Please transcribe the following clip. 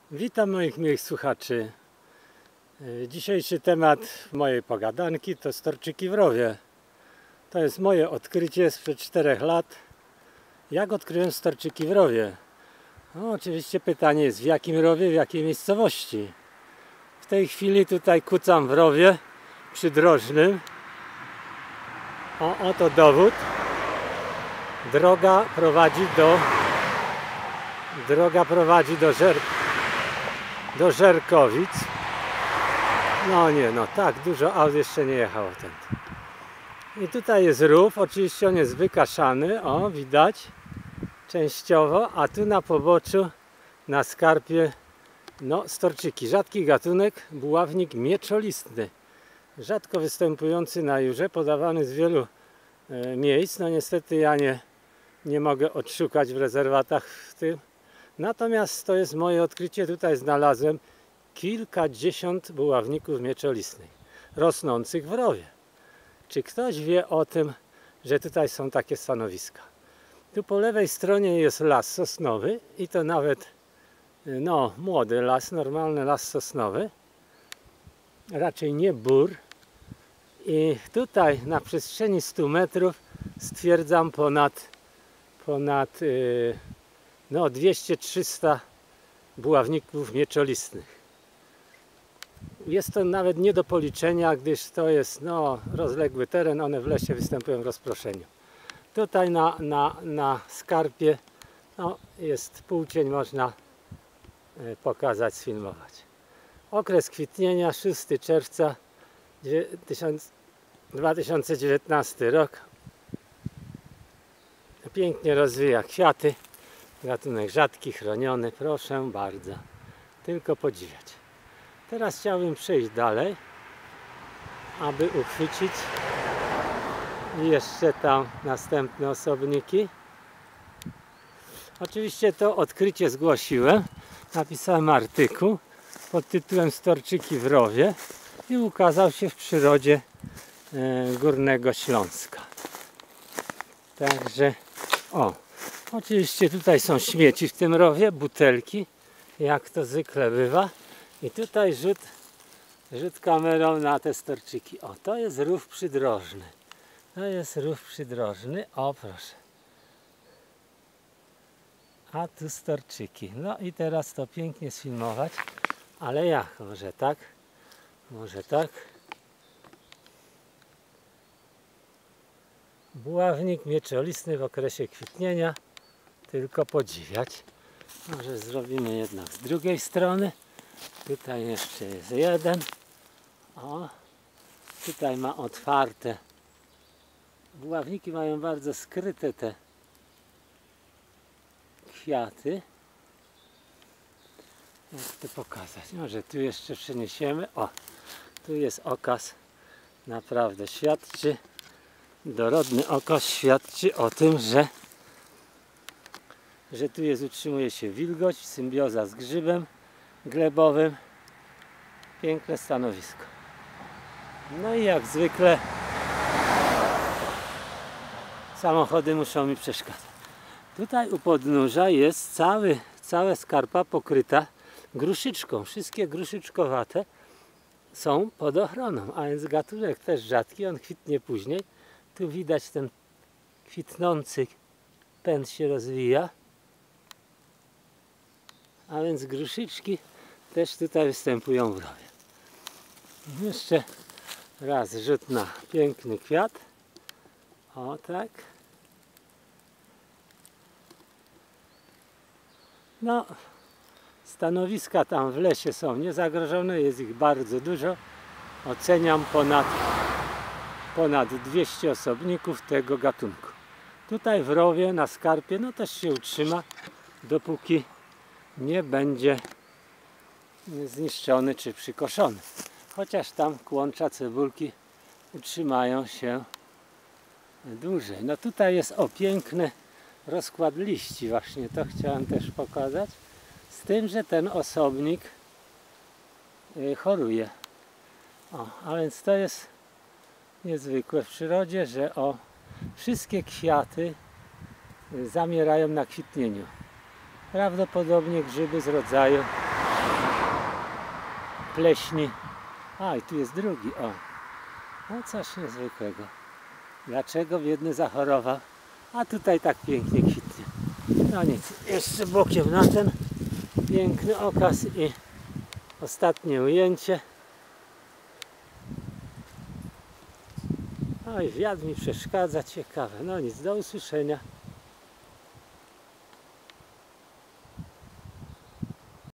Witam moich miłych słuchaczy. Dzisiejszy temat mojej pogadanki to storczyki w rowie. To jest moje odkrycie sprzed 4 lat. Jak odkryłem storczyki w rowie? No, oczywiście pytanie jest, w jakim rowie, w jakiej miejscowości. W tej chwili tutaj kucam w rowie przydrożnym. Oto dowód. Droga prowadzi do Żerkowic. No tak, dużo aut jeszcze nie jechało tędy. I tutaj jest rów, oczywiście on jest wykaszany, widać częściowo, a tu na poboczu, na skarpie, storczyki. Rzadki gatunek, buławnik mieczolistny. Rzadko występujący na Jurze, podawany z wielu miejsc. No niestety ja nie mogę odszukać w rezerwatach w tym. Natomiast to jest moje odkrycie. Tutaj znalazłem kilkadziesiąt buławników mieczolistnych rosnących w rowie. Czy ktoś wie o tym, że tutaj są takie stanowiska? Tu po lewej stronie jest las sosnowy i to nawet młody las, normalny las sosnowy, raczej nie bór. I tutaj na przestrzeni 100 metrów stwierdzam ponad 200-300 buławników mieczolistnych. Jest to nawet nie do policzenia, gdyż to jest rozległy teren, one w lesie występują w rozproszeniu. Tutaj na skarpie jest półcień, można pokazać, sfilmować. Okres kwitnienia 6 czerwca 2019 rok. Pięknie rozwija kwiaty, gatunek rzadki, chroniony, proszę bardzo, tylko podziwiać. Teraz chciałbym przejść dalej, aby uchwycić jeszcze tam następne osobniki. Oczywiście to odkrycie zgłosiłem, napisałem artykuł pod tytułem Storczyki w rowie i ukazał się w Przyrodzie Górnego Śląska. Także oczywiście tutaj są śmieci w tym rowie, butelki, jak to zwykle bywa. I tutaj rzut kamerą na te storczyki. To jest rów przydrożny. To jest rów przydrożny. Proszę. A tu storczyki. No i teraz to pięknie sfilmować. Ale jak? Może tak? Może tak? Buławnik mieczolistny w okresie kwitnienia. Tylko podziwiać. Może zrobimy jednak z drugiej strony. Tutaj jeszcze jest jeden. Tutaj ma otwarte. Buławniki mają bardzo skryte te kwiaty. Jak to pokazać? Może tu jeszcze przeniesiemy. Tu jest okaz. Naprawdę świadczy. Dorodny okaz świadczy o tym, że tu utrzymuje się wilgoć, symbioza z grzybem glebowym. Piękne stanowisko. No i jak zwykle samochody muszą mi przeszkadzać. Tutaj u podnóża jest cała skarpa pokryta gruszyczką. Wszystkie gruszyczkowate są pod ochroną, a więc gatunek też rzadki, on kwitnie później. Tu widać ten kwitnący pęd się rozwija. A więc gruszyczki też tutaj występują w rowie. Jeszcze raz rzut na piękny kwiat. Tak. Stanowiska tam w lesie są niezagrożone, jest ich bardzo dużo. Oceniam ponad 200 osobników tego gatunku. Tutaj w rowie, na skarpie, też się utrzyma, dopóki nie będzie zniszczony czy przykoszony. Chociaż tam kłącza, cebulki utrzymają się dłużej. Tutaj jest piękny rozkład liści, właśnie to chciałem też pokazać. Z tym, że ten osobnik choruje. A więc to jest niezwykłe w przyrodzie, że wszystkie kwiaty zamierają na kwitnieniu. Prawdopodobnie grzyby z rodzaju pleśni. A i tu jest drugi, o. No coś niezwykłego. Dlaczego biedny zachorował? A tutaj tak pięknie kwitnie. No nic, jeszcze bokiem na ten piękny okaz i ostatnie ujęcie. Oj, wiatr mi przeszkadza, ciekawe. No nic, do usłyszenia.